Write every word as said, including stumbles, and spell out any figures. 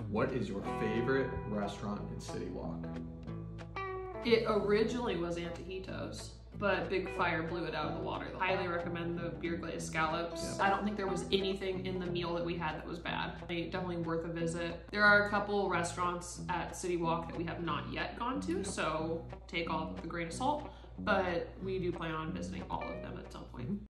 What is your favorite restaurant in CityWalk? It originally was Antojitos, but Big Fire blew it out of the water. I highly recommend the beer glazed scallops. Yeah. I don't think there was anything in the meal that we had that was bad. Definitely worth a visit. There are a couple restaurants at CityWalk that we have not yet gone to, so take all with a grain of salt, but we do plan on visiting all of them at some point.